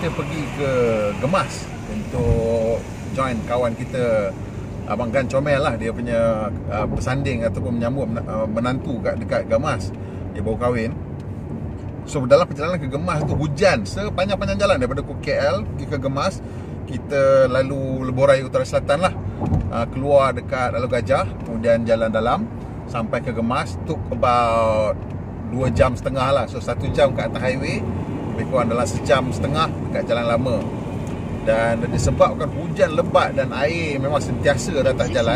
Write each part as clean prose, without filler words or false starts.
kita pergi ke Gemas untuk join kawan kita Abang Gan Comel lah. Dia punya bersanding ataupun menyambut menantu dekat Gemas. Dia baru kahwin. So dalam perjalanan ke Gemas tu hujan sepanjang-panjang jalan daripada KL pergi ke Gemas. Kita lalu Lebuh Utara Selatan lah, keluar dekat Lalu Gajah, kemudian jalan dalam sampai ke Gemas. Took about 2 jam setengah lah. So 1 jam kat atas highway, lebih kurang dalam sejam setengah dekat jalan lama. Dan disebabkan hujan lebat dan air memang sentiasa di atas jalan,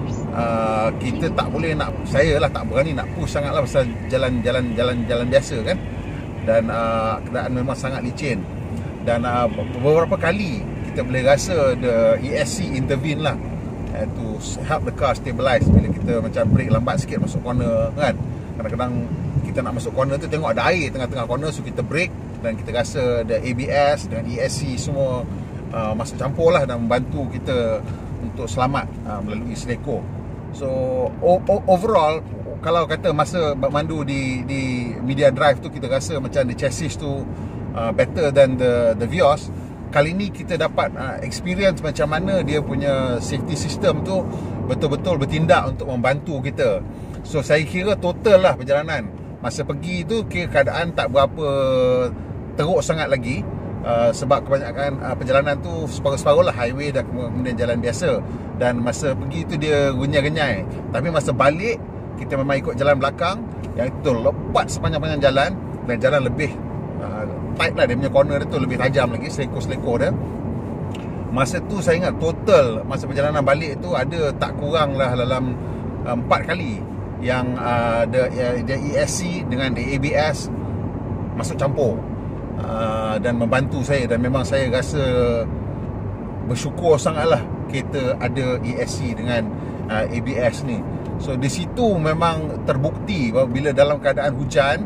kita tak boleh nak, saya lah tak berani nak push sangat lah pasal jalan biasa kan. Dan keadaan memang sangat licin. Dan beberapa kali kita boleh rasa the ESC intervene lah, to help the car stabilize bila kita macam brake lambat sikit masuk corner kan. Kadang-kadang kita nak masuk corner tu tengok ada air tengah-tengah corner, so kita brake dan kita rasa the ABS dengan ESC semua masuk campur lah dan membantu kita untuk selamat melalui seleko. So overall, kalau kata masa mandu di media drive tu kita rasa macam the chassis tu better than the Vios. Kali ni kita dapat experience macam mana dia punya safety system tu betul-betul bertindak untuk membantu kita. So saya kira total lah perjalanan masa pergi tu keadaan tak berapa teruk sangat lagi, sebab kebanyakan perjalanan tu separuh-separuh lah, highway dan kemudian jalan biasa. Dan masa pergi tu dia renyai-renyai, tapi masa balik kita memang ikut jalan belakang yang itu lebat sepanjang-panjang jalan, dan jalan lebih tight lah, dia punya corner dia tu lebih tajam lagi, seleko-seleko dia. Masa tu saya ingat total masa perjalanan balik tu ada tak kurang lah dalam 4 kali yang the ESC dengan the ABS masuk campur dan membantu saya. Dan memang saya rasa bersyukur sangatlah kereta ada ESC dengan ABS ni. So di situ memang terbukti bahawa bila dalam keadaan hujan,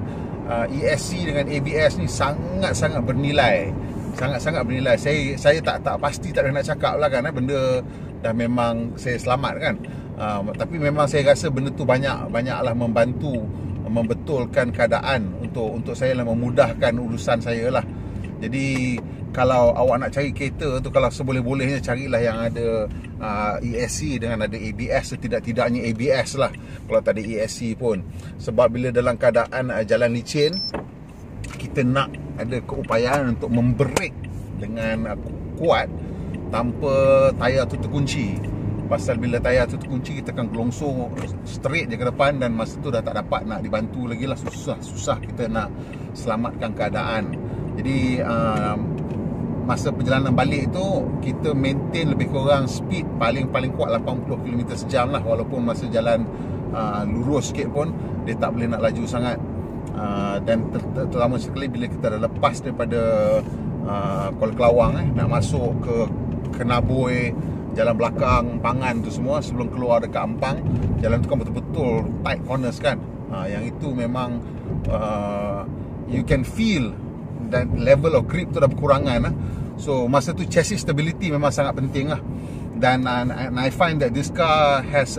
ESC dengan ABS ni sangat-sangat bernilai. Sangat-sangat bernilai. Saya tak pasti, tak ada nak cakap lah kan, benda dah memang saya selamat kan. Tapi memang saya rasa benda tu banyaklah membantu membetulkan keadaan untuk saya lah, memudahkan urusan saya lah. Jadi kalau awak nak cari kereta tu, kalau seboleh-bolehnya carilah yang ada ESC dengan ada ABS, setidak-tidaknya ABS lah kalau tak ada ESC pun. Sebab bila dalam keadaan jalan licin, kita nak ada keupayaan untuk membrake dengan kuat tanpa tayar tu terkunci. Pasal bila tayar tu terkunci, kita akan gelongsor straight je ke depan, dan masa tu dah tak dapat nak dibantu lagi lah. Susah kita nak selamatkan keadaan. Jadi masa perjalanan balik tu kita maintain lebih kurang speed paling kuat 80 km sejam lah. Walaupun masa jalan lurus sikit pun dia tak boleh nak laju sangat. Dan terutama sekali bila kita dah lepas daripada Kuala Kelawang nak masuk ke Kenaboi, jalan belakang Pangan tu semua, sebelum keluar dekat Ampang, jalan tu kan betul-betul tight corners kan. Yang itu memang you can feel dan level of grip tu dah berkurangan lah. So masa tu chassis stability memang sangat penting lah. Dan I find that this car has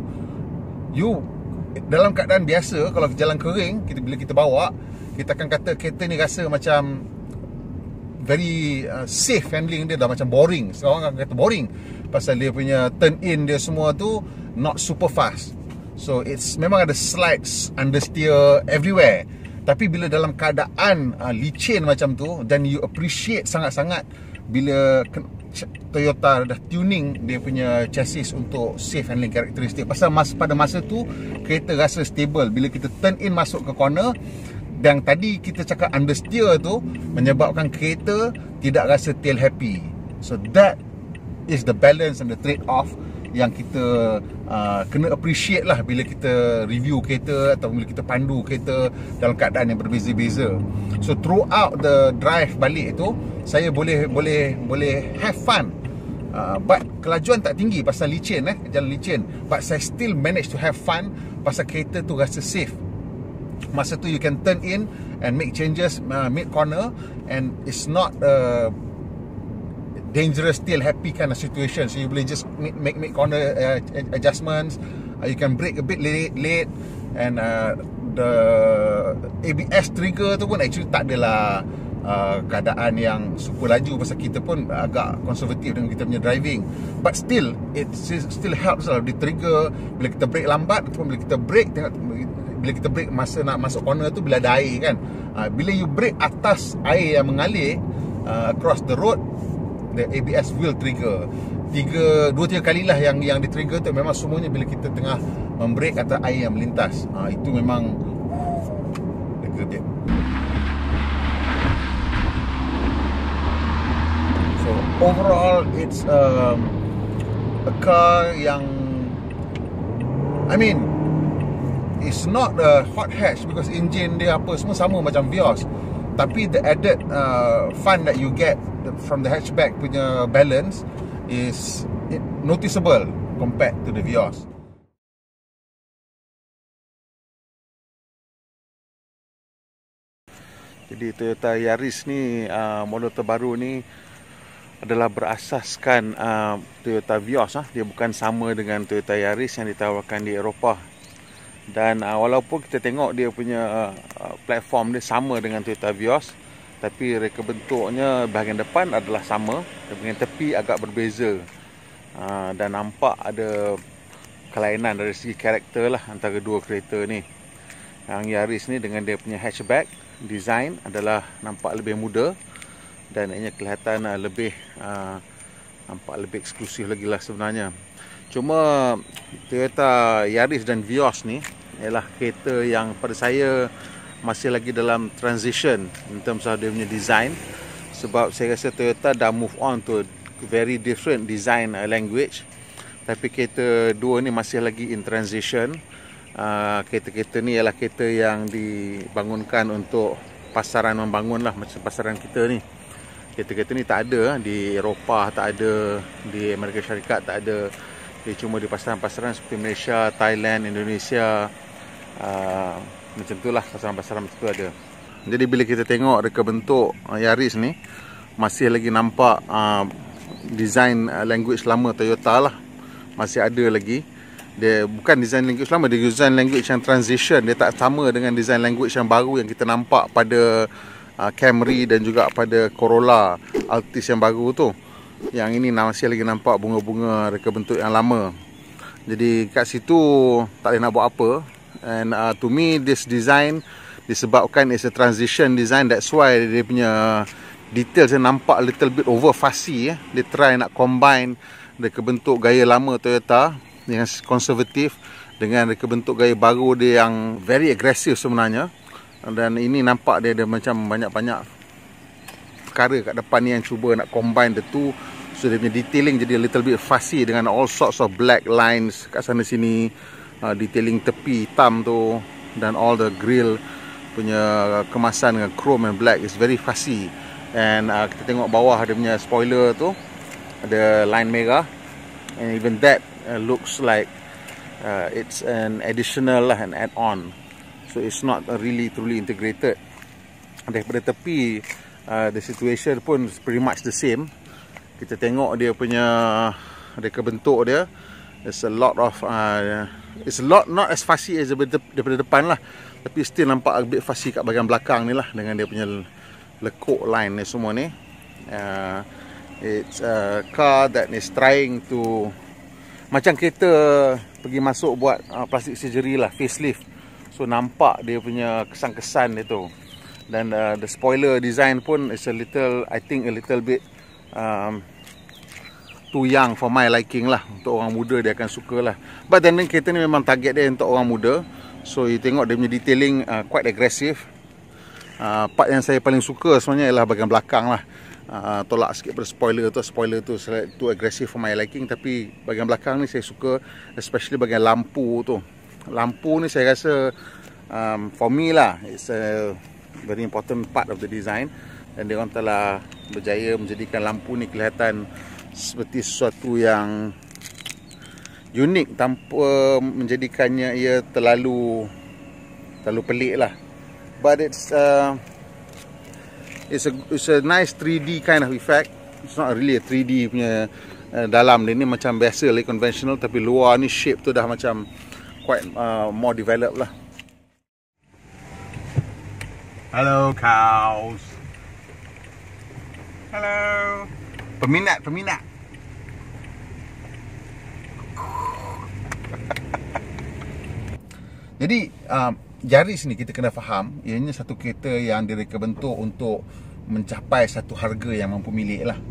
dalam keadaan biasa, kalau jalan kering, bila kita bawa, kita akan kata kereta ni rasa macam very safe handling dia, dah macam boring. Seorang akan kata boring pasal dia punya turn in dia semua tu not super fast. So it's memang ada slides, understeer everywhere. Tapi bila dalam keadaan licin macam tu, dan you appreciate sangat-sangat bila Toyota dah tuning dia punya chassis untuk safe handling karakteristik. Pasal pada masa tu kereta rasa stable. Bila kita turn in masuk ke corner, dan tadi kita cakap understeer tu menyebabkan kereta tidak rasa tail happy. So that is the balance and the trade-off yang kita kena appreciate lah bila kita review kereta atau bila kita pandu kereta dalam keadaan yang berbeza-beza. So throughout the drive balik tu, saya boleh have fun, but kelajuan tak tinggi pasal licin jalan licin, but saya still manage to have fun pasal kereta tu rasa safe. Masa tu you can turn in and make changes mid corner, and it's not dangerous still happy kind of situation. So you boleh just make corner adjustments. You can brake a bit late, and the ABS trigger tu pun actually tak adalah keadaan yang super laju, pasal kita pun agak konservatif dengan kita punya driving, but still it still helps lah. Di trigger bila kita brake lambat ataupun bila kita brake, tengok bila kita brake masa nak masuk corner tu bila ada air kan, bila you brake atas air yang mengalir across the road, the ABS will trigger. 2-3 kali lah yang di trigger tu. Memang semuanya bila kita tengah membrake atas air yang melintas, itu memang lega dia. So overall it's a car yang, I mean, it's not a hot hatch because engine dia apa semua sama macam Vios, tapi the added fun that you get from the hatchback punya balance is noticeable compared to the Vios. Jadi Toyota Yaris ni, model terbaru ni adalah berasaskan Toyota Vios. Dia bukan sama dengan Toyota Yaris yang ditawarkan di Eropah. Dan walaupun kita tengok dia punya platform dia sama dengan Toyota Vios, tapi reka bentuknya bahagian depan adalah sama, dan bahagian tepi agak berbeza. Dan nampak ada kelainan dari segi karakter lah antara dua kereta ni. Yang Yaris ni dengan dia punya hatchback design adalah nampak lebih muda, dan ianya kelihatan lebih nampak lebih eksklusif lagi lah sebenarnya. Cuma Toyota Yaris dan Vios ni ialah kereta yang pada saya masih lagi dalam transition in terms of dia punya design, sebab saya rasa Toyota dah move on to very different design language, tapi kereta dua ni masih lagi in transition. Kereta-kereta ni ialah kereta yang dibangunkan untuk pasaran membangun lah, macam pasaran kita ni. Kereta-kereta ni tak ada di Eropah, tak ada di Amerika Syarikat, tak ada. Dia cuma di pasaran-pasaran seperti Malaysia, Thailand, Indonesia, macam tu lah, pasaran-pasaran macam tu ada. Jadi bila kita tengok reka bentuk Yaris ni, masih lagi nampak design language lama Toyota lah, masih ada lagi. Dia bukan design language lama, dia design language yang transition. Dia tak sama dengan design language yang baru yang kita nampak pada Camry dan juga pada Corolla Altis yang baru tu. Yang ini masih lagi nampak bunga-bunga reka bentuk yang lama. Jadi kat situ tak boleh nak buat apa. And to me this design disebabkan it's a transition design, that's why dia punya details yang nampak a little bit over fussy. Dia try nak combine reka bentuk gaya lama Toyota yang konservatif dengan reka bentuk gaya baru dia yang very aggressive sebenarnya. Dan ini nampak dia ada macam banyak-banyak perkara kat depan ni yang cuba nak combine the two. So dia punya detailing jadi a little bit fussy dengan all sorts of black lines kat sana sini, detailing tepi hitam tu, dan all the grill punya kemasan dengan chrome and black is very fussy. And kita tengok bawah dia punya spoiler tu ada line merah, and even that looks like it's an additional lah, an add-on. So it's not really truly integrated. Daripada tepi the situation pun pretty much the same. Kita tengok dia punya reka bentuk dia, there's a lot of it's a lot not as fussy as daripada depan lah, tapi still nampak a bit fussy kat bahagian belakang ni lah, dengan dia punya lekuk line ni semua ni. It's a car that is trying to, macam kereta pergi masuk buat plastic surgery lah, facelift. So nampak dia punya kesan-kesan dia tu. Dan the spoiler design pun is a little, I think a little bit too young for my liking lah. Untuk orang muda dia akan suka lah. But then kereta ni memang target dia untuk orang muda. So you tengok dia punya detailing quite aggressive. Part yang saya paling suka sebenarnya ialah bahagian belakang lah. Tolak sikit pada spoiler tu too aggressive for my liking. Tapi bahagian belakang ni saya suka, especially bahagian lampu tu. Lampu ni saya rasa for me lah, it's a very important part of the design. Dan dia orang telah berjaya menjadikan lampu ni kelihatan seperti sesuatu yang unik tanpa menjadikannya ia terlalu pelik lah. But it's a nice 3D kind of effect. It's not really a 3D punya dalam dia ni macam biasa lah, conventional, tapi luar ni shape tu dah macam quite more developed lah. Hello cows. Hello. Peminat. Jadi Yaris ni kita kena faham, ianya satu kereta yang direka bentuk untuk mencapai satu harga yang mampu milik lah.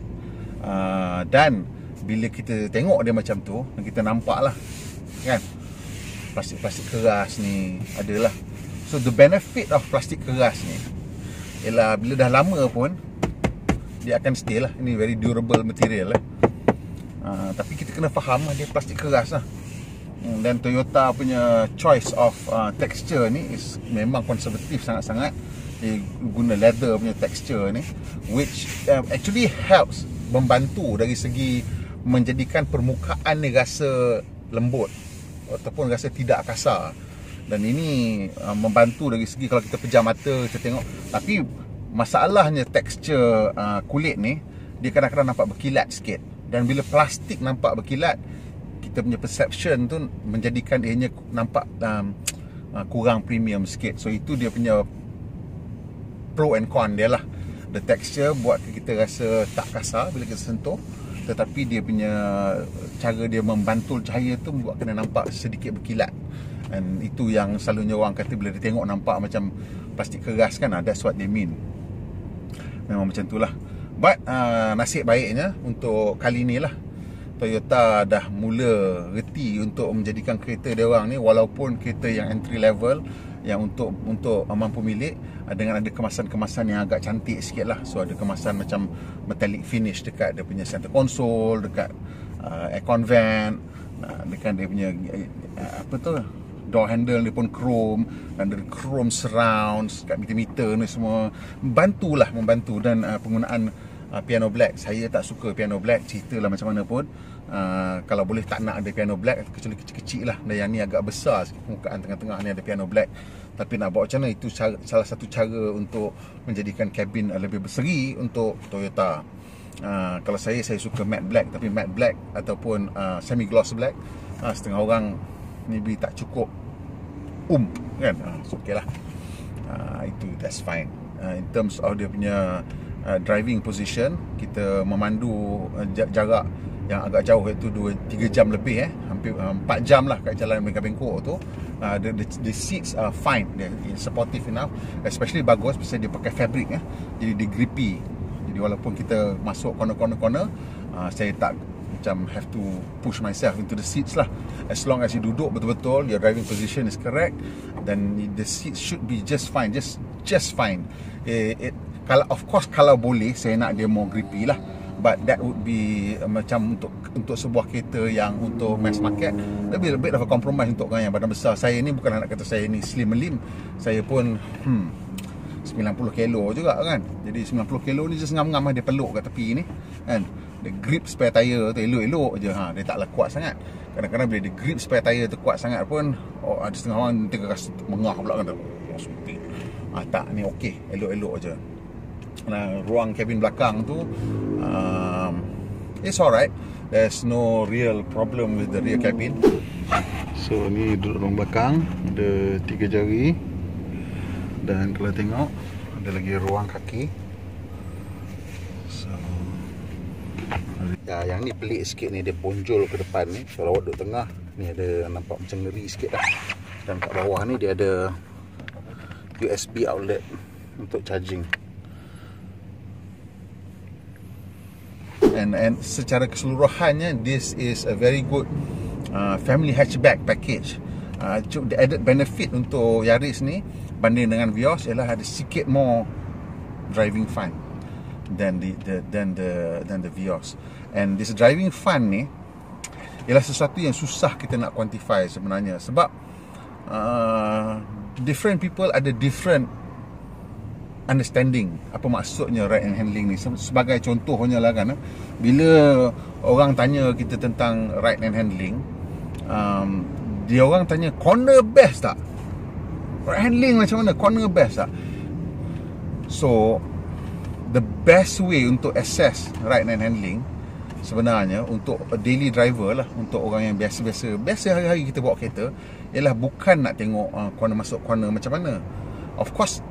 Dan bila kita tengok dia macam tu, kita nampak lah kan, plastik-plastik keras ni adalah. So the benefit of plastik keras ni ialah bila dah lama pun dia akan stay lah. Ini very durable material lah. Tapi kita kena faham dia plastik keras lah. Dan Toyota punya choice of texture ni is memang konservatif sangat-sangat. Dia guna leather punya texture ni, which actually helps, membantu dari segi menjadikan permukaan ni rasa lembut ataupun rasa tidak kasar. Dan ini membantu dari segi kalau kita pejam mata, kita tengok. Tapi masalahnya tekstur kulit ni, dia kadang-kadang nampak berkilat sikit. Dan bila plastik nampak berkilat, kita punya perception tu menjadikan ianya nampak kurang premium sikit. So itu dia punya pro and con dia lah. The texture buat kita rasa tak kasar bila kita sentuh, tetapi dia punya cara dia membantul cahaya tu buat kena nampak sedikit berkilat. Dan itu yang selalunya orang kata bila dia tengok nampak macam plastik keras kan, that's what they mean. Memang macam tu lah. But nasib baiknya untuk kali ni lah, Toyota dah mula reti untuk menjadikan kereta dia orang ni, walaupun kereta yang entry level, yang untuk mampu milik, dengan ada kemasan-kemasan yang agak cantik sikit lah. So ada kemasan macam metallic finish dekat dia punya center console, dekat aircon vent, dekat dia punya apa tu, door handle dia pun chrome, dan ada chrome surrounds kat meter-meter ni semua. Membantu. Dan penggunaan piano black. Saya tak suka piano black, ceritalah macam mana pun. Kalau boleh tak nak ada piano black, kecuali kecil-kecil lah. Dan yang ni agak besar sikit, permukaan tengah-tengah ni ada piano black. Tapi nak buat macam mana, itu salah satu cara untuk menjadikan kabin lebih berseri untuk Toyota. Kalau saya suka matte black. Tapi matte black ataupun semi gloss black, setengah orang maybe tak cukup kan. So okay lah. Itu that's fine. In terms of dia punya driving position, kita memandu jarak yang agak jauh, iaitu 2-3 jam lebih, hampir 4 jam lah kat jalan bengkok-bengkok tu. The seats are fine, they're supportive enough. Especially bagus pasal dia pakai fabric, jadi dia grippy. Jadi walaupun kita masuk corner-corner, saya tak macam have to push myself into the seats lah. As long as you duduk betul-betul, your driving position is correct, then the seats should be just fine, just fine. Kalau of course kalau boleh saya nak dia more grippy lah, but that would be macam untuk sebuah kereta yang untuk mass market, lebih bit of a compromise untuk orang yang badan besar. Saya ni bukan nak kata saya ni slim melim, saya pun 90 kilo juga kan. Jadi 90 kilo ni just ngam-ngam dia peluk kat tepi ni kan. Dia grip spare tire tu elok-elok je, dia taklah kuat sangat. Kadang-kadang bila dia grip spare tire tu kuat sangat pun, ada setengah orang terasa mengah pula kan. Stupid. Tak, ni okey, elok-elok je. Ruang kabin belakang tu it's alright. There's no real problem with the rear cabin. So ni duduk ruang belakang, ada 3 jari. Dan kalau tengok ada lagi ruang kaki. So yang ni pelik sikit ni, dia bonjol ke depan ni. Kalau awak duduk tengah ni ada nampak macam ngeri sikit lah. Dan kat bawah ni dia ada USB outlet untuk charging. And secara keseluruhannya, this is a very good family hatchback package. The added benefit untuk Yaris ni banding dengan Vios ialah ada sikit more driving fun than the Vios. And this driving fun ni ialah sesuatu yang susah kita nak quantify sebenarnya, sebab different people ada different understanding apa maksudnya ride and handling ni. Sebagai contohnya lah kan, bila orang tanya kita tentang ride and handling, dia orang tanya corner best tak? Ride handling macam mana? Corner best tak? So the best way untuk assess ride and handling sebenarnya untuk a daily driver lah, untuk orang yang biasa hari-hari kita bawa kereta, ialah bukan nak tengok corner masuk corner macam mana. Of course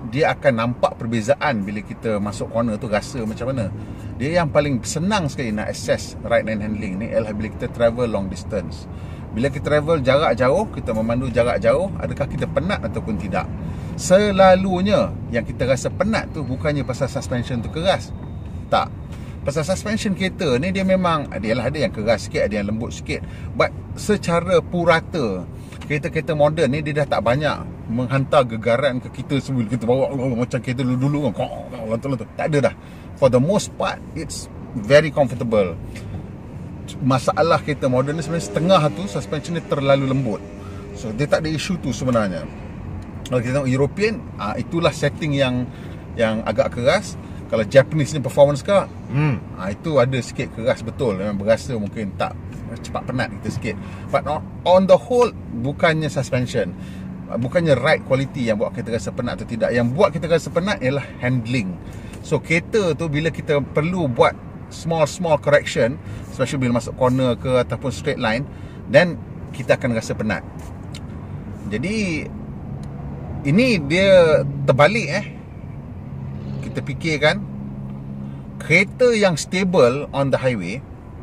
dia akan nampak perbezaan bila kita masuk corner tu, rasa macam mana. Dia yang paling senang sekali nak assess right hand handling ni ialah bila kita travel long distance. Bila kita travel jarak jauh, kita memandu jarak jauh, adakah kita penat ataupun tidak? Selalunya yang kita rasa penat tu bukannya pasal suspension tu keras. Tak. Pasal suspension kereta ni dia memang ada yang keras sikit, ada yang lembut sikit. But secara purata, kereta-kereta moden ni dia dah tak banyak menghantar gegaran ke kita semua. Kita bawa macam kereta dulu-dulu kan. Tak ada dah. For the most part, it's very comfortable. Masalah kereta moden ni sebenarnya setengah tu suspension ni terlalu lembut. So dia tak ada isu tu sebenarnya. Kalau kita tengok European, itulah setting yang agak keras. Kalau Japanese ni performance car, itu ada sikit keras betul. Memang berasa mungkin tak cepat penat kita sikit. But on the whole, bukannya suspension, bukannya ride quality yang buat kita rasa penat atau tidak. Yang buat kita rasa penat ialah handling. So kereta tu bila kita perlu buat small correction, especially bila masuk corner ke ataupun straight line, then kita akan rasa penat. Jadi ini dia terbalik kita fikirkan kereta yang stable on the highway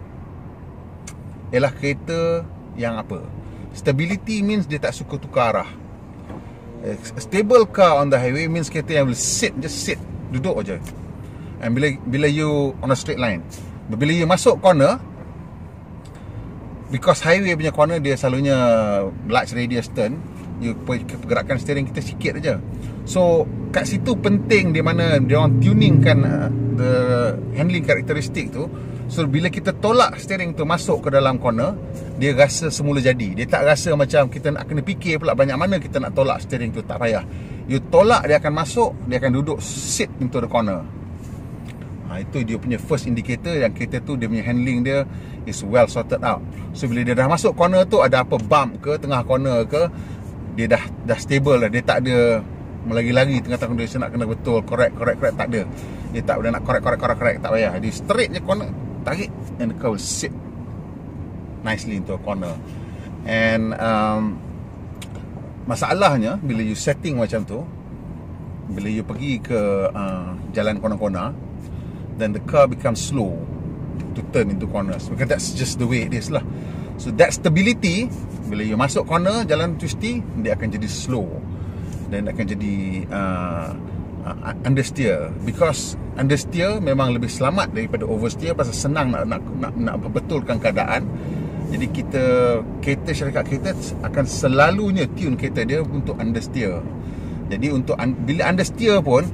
ialah kereta yang apa? Stability means dia tak suka tukar arah. A stable car on the highway means kereta yang will just sit, duduk aja. And bila you on a straight line, bila you masuk corner, because highway punya corner dia selalunya large radius turn, you pergerakan steering kita sikit aja. So kat situ penting di mana dia orang tuningkan the handling karakteristik tu. So bila kita tolak steering tu masuk ke dalam corner, dia rasa semula jadi. Dia tak rasa macam kita nak kena fikir pula banyak mana kita nak tolak steering tu. Tak payah. You tolak, dia akan masuk, dia akan duduk sit into the corner. Itu dia punya first indicator yang kereta tu dia punya handling dia is well sorted out. So bila dia dah masuk corner tu, ada apa bump ke tengah corner ke, dia dah stable lah. Dia tak ada lagi-lagi tengah-tengah dia nak kena betul correct, tak ada. Dia tak boleh nak correct, tak payah. Dia straight je corner, tarik, and the car will sit nicely into a corner. And masalahnya bila you setting macam tu, bila you pergi ke jalan corner-corner, then the car becomes slow to turn into corners, because that's just the way it is lah. So that stability, bila you masuk corner jalan twisty, dia akan jadi slow dan akan jadi understeer. Because understeer memang lebih selamat daripada oversteer, pasal senang nak betulkan keadaan. Jadi kereta syarikat kereta akan selalunya tune kereta dia untuk understeer. Jadi untuk bila understeer pun,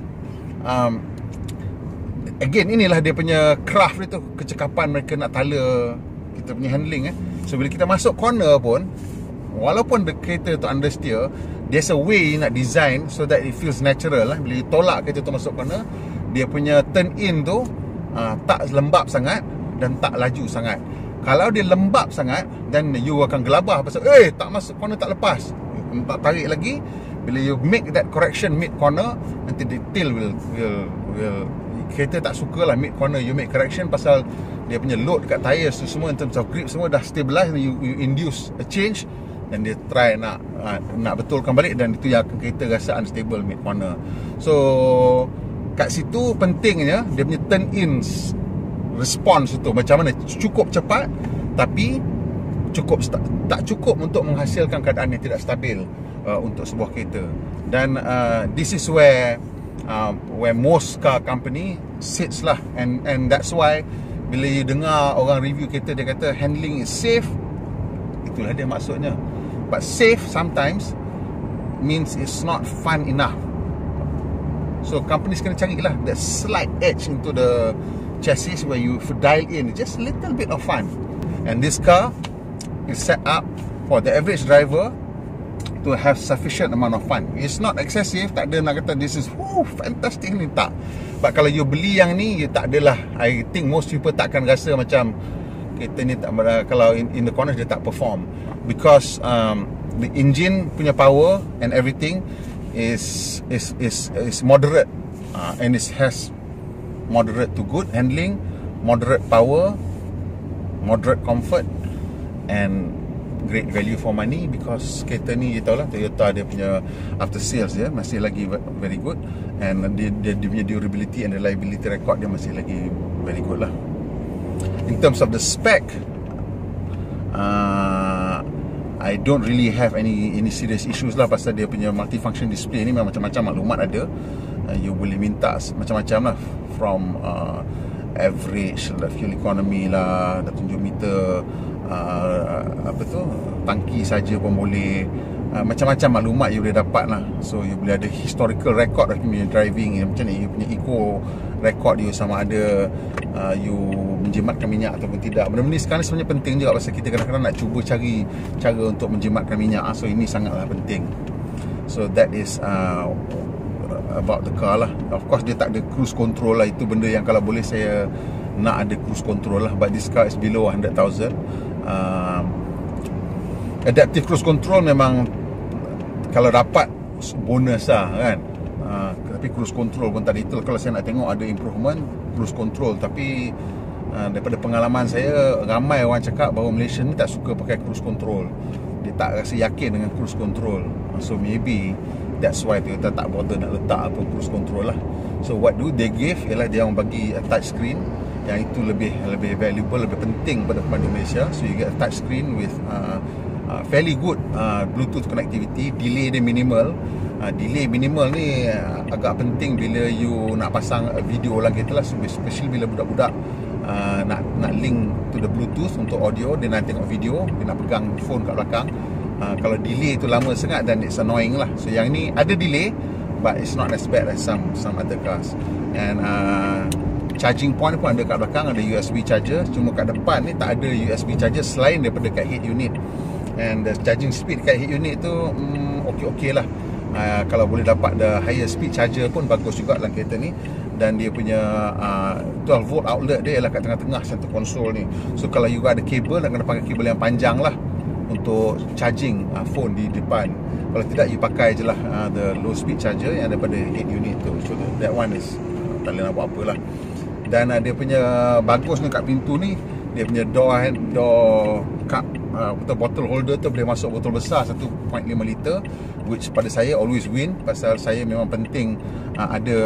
again, inilah dia punya craft dia tu, kecekapan mereka nak tala kita punya handling. So bila kita masuk corner pun, walaupun kereta tu understeer, there's a way nak design so that it feels natural lah. Bila you tolak kereta tu masuk corner, dia punya turn in tu tak lembab sangat dan tak laju sangat. Kalau dia lembab sangat, then you akan gelabah pasal tak masuk corner, tak lepas, tak tarik lagi. Bila you make that correction mid corner, nanti the tail will kereta tak suka lah mid corner you make correction, pasal dia punya load kat tires tu semua, in terms of grip semua dah stabilize. You induce a change, dan dia try nak betulkan balik, dan itu yang kereta rasa unstable mid corner. So kat situ pentingnya dia punya turn in response tu macam mana, cukup cepat tapi tak cukup untuk menghasilkan keadaan yang tidak stabil untuk sebuah kereta. Dan this is where most car company sits lah, and that's why bila you dengar orang review kereta, dia kata handling is safe, itulah dia maksudnya. But safe sometimes means it's not fun enough. So companies kena carilah that slight edge into the chassis where you dial in just a little bit of fun. And this car is set up for the average driver to have sufficient amount of fun. It's not excessive, tak ada nak kata this is fantastic ni, tak. But kalau you beli yang ni, you tak adalah, I think most people takkan rasa macam kereta ni tak, kalau in the corners dia tak perform, because the engine punya power and everything is moderate, and it has moderate to good handling, moderate power, moderate comfort, and great value for money, because kereta ni you tahu lah, Toyota dia punya after sales dia masih lagi very good, and dia punya durability and reliability record dia masih lagi very good lah. In terms of the spec, I don't really have any serious issues lah, pasal dia punya multifunction display ni memang macam-macam maklumat ada. You boleh minta macam-macam lah, from average lah, fuel economy lah, dah tunjuk meter, apa tu, tangki saja pun boleh, macam-macam maklumat you boleh dapat lah. So you boleh ada historical record of punya driving, macam ni you punya eco record you, sama ada you menjimatkan minyak ataupun tidak. Benda-benda ni sekarang sebenarnya penting juga, pasal kita kadang-kadang nak cuba cari cara untuk menjimatkan minyak. So ini sangatlah penting. So that is about the car lah. Of course dia tak ada cruise control lah. Itu benda yang kalau boleh saya nak ada cruise control lah, but this car is below 100,000. Adaptive cruise control memang kalau dapat bonus lah kan. Tapi cruise control pun tadi itu, kalau saya nak tengok ada improvement cruise control. Tapi daripada pengalaman saya, ramai orang cakap bahawa Malaysia ni tak suka pakai cruise control. Dia tak rasa yakin dengan cruise control. So maybe that's why Toyota tak bother nak letak apa cruise control lah. So what do they give ialah dia orang bagi a touch screen, yang itu lebih valuable, lebih penting pada pemandu Malaysia. So you get a touch screen with fairly good Bluetooth connectivity. Delay dia minimal. Delay minimal ni agak penting bila you nak pasang video lagi tu lah, especially bila budak-budak nak link to the Bluetooth untuk audio. Dia nak tengok video, dia nak pegang phone kat belakang. Kalau delay tu lama sangat, dan it's annoying lah. So yang ni ada delay, but it's not as bad as some other cars. And charging point pun ada kat belakang, ada USB charger. Cuma kat depan ni tak ada USB charger selain daripada kat head unit. And the charging speed kat head unit tu okey lah. Kalau boleh dapat the higher speed charger pun bagus juga dalam kereta ni. Dan dia punya 12 volt outlet dia ialah kat tengah-tengah center console ni. So kalau you ada kabel, nak kena pakai kabel yang panjang lah untuk charging phone di depan. Kalau tidak, you pakai je lah the low speed charger yang daripada head unit tu. So that one is tak boleh nak buat apa lah. Dan dia punya bagusnya kat pintu ni, dia punya door cup, bottle holder tu boleh masuk botol besar 1.5 liter, which pada saya always win, pasal saya memang penting ada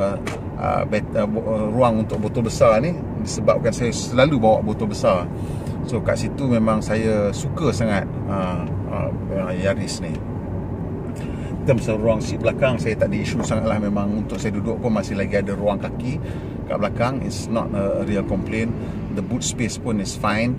ruang untuk botol besar ni, disebabkan saya selalu bawa botol besar. So kat situ memang saya suka sangat Yaris ni. Terms of ruang seat belakang, saya tak ada isu sangat lah. Memang untuk saya duduk pun masih lagi ada ruang kaki kat belakang. It's not a real complaint. The boot space pun is fine.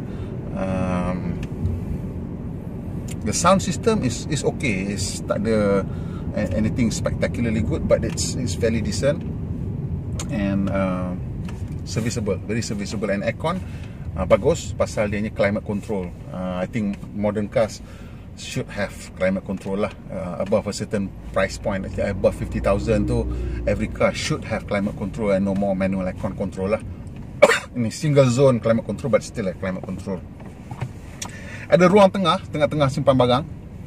The sound system is okay. It's tak ada anything spectacularly good, but it's fairly decent and serviceable, very serviceable. And aircon bagus, pasal dia ni climate control. I think modern cars should have climate control lah. Above a certain price point, above 50,000 tu, every car should have climate control and no more manual aircon control lah. Ini single zone climate control, but still have climate control. Ada ruang tengah-tengah simpan barang.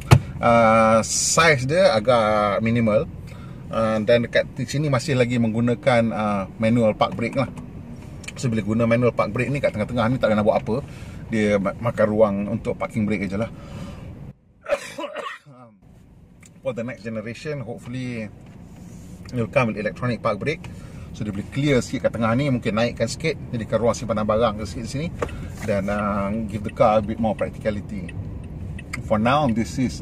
Size dia agak minimal, dan dekat sini masih lagi menggunakan manual park brake lah. So bila guna manual park brake ni, kat tengah-tengah ni tak ada nak buat apa, dia makan ruang untuk parking brake je lah. For the next generation, hopefully it will come with electronic park brake. So dia boleh clear sikit kat tengah ni, mungkin naikkan sikit, jadikan ruang simpanan barang sikit di sini, dan give the car a bit more practicality. For now, this is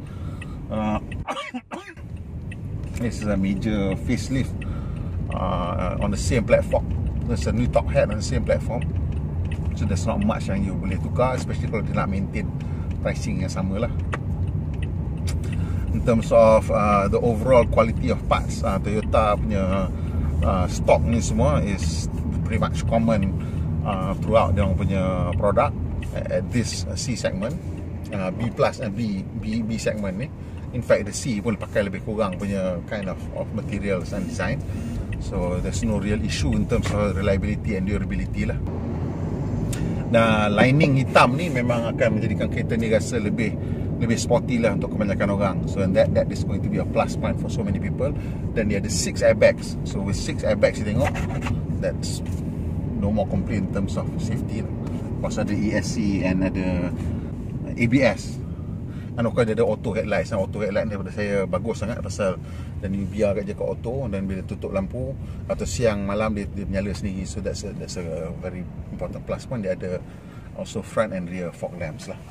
this is a major facelift on the same platform. There's a new top hat on the same platform. So there's not much yang you boleh tukar, especially kalau dia nak maintain pricing yang sama lah. In terms of the overall quality of parts, Toyota punya stock ni semua is pretty much common throughout dia punya product at this C segment, B plus and B segment ni. In fact, the C pun pakai lebih kurang punya kind of materials and design. So there's no real issue in terms of reliability and durability lah. Nah, lining hitam ni memang akan menjadikan kereta ni rasa lebih sporty lah untuk kebanyakan orang. So and that is going to be a plus point for so many people. Dan dia ada 6 airbags. So with 6 airbags, you tengok, that's no more complaint in terms of safety lah. Plus ada ESC and ada ABS. Dan of course dia ada auto headlights. Auto headlight ni daripada saya bagus sangat pasal dan dia biar je kat auto, dan bila tutup lampu atau siang malam dia menyala sendiri. So that's a very important plus pun. Dia ada also front and rear fog lamps lah.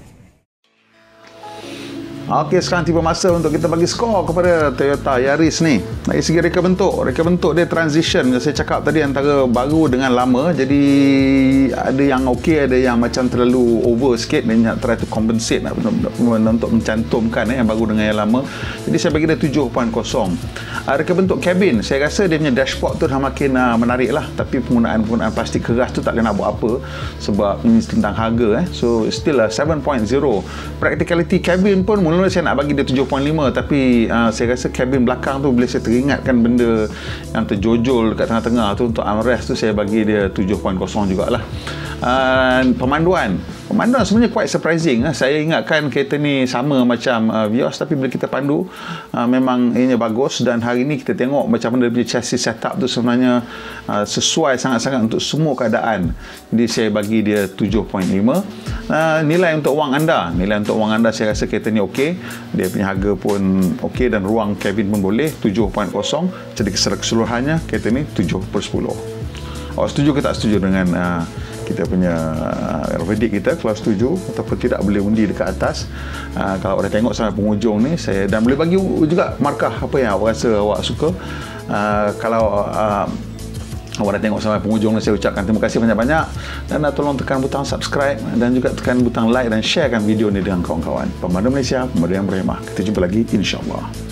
Okey, sekarang tiba masa untuk kita bagi skor kepada Toyota Yaris ni. Dari segi reka bentuk dia transition. Saya cakap tadi antara baru dengan lama. Jadi ada yang okey, ada yang macam terlalu over sikit. Dia nak try to compensate untuk mencantumkan yang baru dengan yang lama. Jadi saya bagi dia 7.0. Reka bentuk kabin, saya rasa dia punya dashboard tu dah makin menarik lah. Tapi penggunaan plastik keras tu tak boleh nak buat apa, sebab ini tentang harga. So still 7.0. Practicality kabin pun mula saya nak bagi dia 7.5, tapi saya rasa kabin belakang tu bila saya teringatkan benda yang terjojol dekat tengah-tengah tu untuk armrest tu, saya bagi dia 7.0 jugalah. Pemanduan sebenarnya quite surprising. Saya ingatkan kereta ni sama macam Vios, tapi bila kita pandu memang ianya bagus. Dan hari ni kita tengok macam mana dia punya chassis setup tu sebenarnya sesuai sangat-sangat untuk semua keadaan. Jadi saya bagi dia 7.5. Nilai untuk wang anda saya rasa kereta ni okey. Dia punya harga pun okey dan ruang kabin pun boleh, 7.0. Jadi keseluruhannya kereta ni 7/10. Awak setuju ke tak setuju dengan kita punya verdict kita? Kalau setuju ataupun tidak, boleh undi dekat atas. Kalau awak dah tengok sampai penghujung ni, saya dan boleh bagi juga markah apa yang awak rasa awak suka. Kalau awak dah tengok sampai penghujung ni, saya ucapkan terima kasih banyak-banyak, dan tolong tekan butang subscribe dan juga tekan butang like dan sharekan video ni dengan kawan-kawan. Pemandu Malaysia, pemandu yang berhemah. Kita jumpa lagi, insya-Allah.